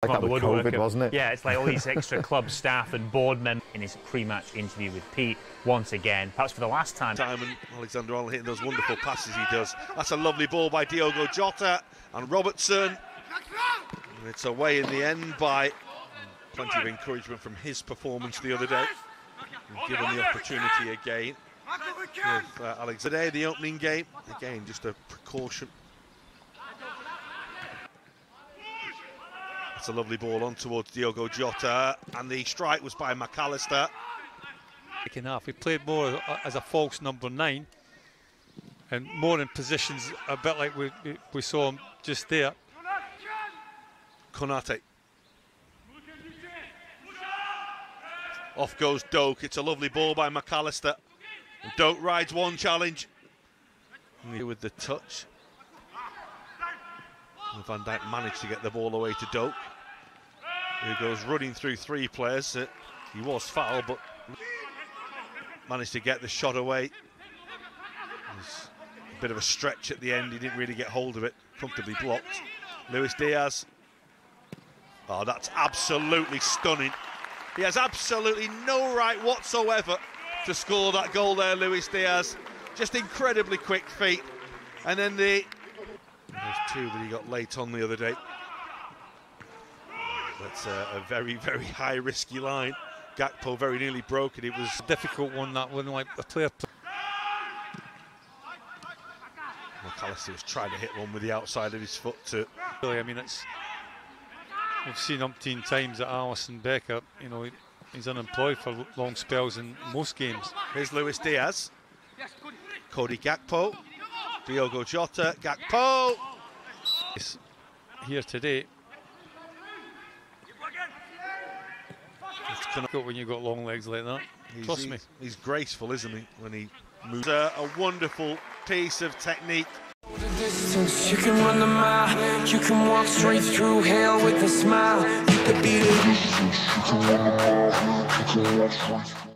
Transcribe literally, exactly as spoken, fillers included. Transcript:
Like that with COVID, wasn't it? Yeah, it's like all these extra club staff and board members. In his pre-match interview with Pete, once again, perhaps for the last time. Simon Alexander-Arnold hitting those wonderful passes he does. That's a lovely ball by Diogo Jota and Robertson. And it's away in the end by plenty of encouragement from his performance the other day. And given the opportunity again with uh, Alexander, the opening game, again just a precaution. It's a lovely ball on towards Diogo Jota, and the strike was by McAllister. Second half, he played more as a false number nine and more in positions a bit like we, we saw him just there. Konate. Off goes Doak. It's a lovely ball by McAllister. And Doak rides one challenge. With the touch. And Van Dijk managed to get the ball away to Doak, who goes running through three players. Uh, he was fouled, but managed to get the shot away. There's a bit of a stretch at the end. He didn't really get hold of it. Comfortably blocked. Luis Diaz. Oh, that's absolutely stunning. He has absolutely no right whatsoever to score that goal there, Luis Diaz. Just incredibly quick feet. And then the... There's two that he got late on the other day. That's a, a very, very high risky line. Gakpo very nearly broke it. It was a difficult one, that one, like a player. McAllister was trying to hit one with the outside of his foot too. Really, I mean, it's we've seen umpteen times that Alisson Becker, you know, he, he's unemployed for long spells in most games. Here's Luis Diaz. Cody Gakpo. Diogo Jota. Gakpo. It's here today. It's difficult when you've got long legs like that. He's, Trust he's, me. He's graceful, isn't he, when he moves. A, a wonderful piece of technique. You can run the mile, you can walk straight through hell with a smile. You could be the